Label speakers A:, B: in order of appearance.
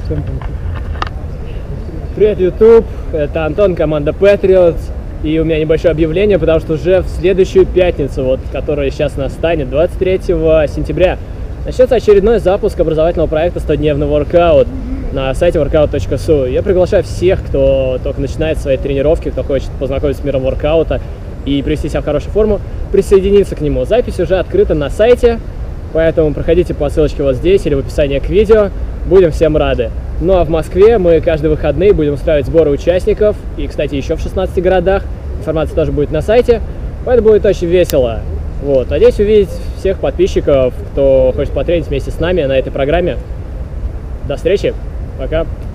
A: Привет, YouTube! Это Антон, команда Patriots. И у меня небольшое объявление, потому что уже в следующую пятницу, вот, которая сейчас настанет, 23 сентября, начнется очередной запуск образовательного проекта «100-дневный воркаут» на сайте workout.su. Я приглашаю всех, кто только начинает свои тренировки, кто хочет познакомиться с миром воркаута и привести себя в хорошую форму, присоединиться к нему. Запись уже открыта на сайте, поэтому проходите по ссылочке вот здесь или в описании к видео. Будем всем рады. Ну а в Москве мы каждые выходные будем устраивать сборы участников. И, кстати, еще в 16 городах. Информация тоже будет на сайте. Поэтому будет очень весело. Вот. Надеюсь увидеть всех подписчиков, кто хочет потренить вместе с нами на этой программе. До встречи. Пока.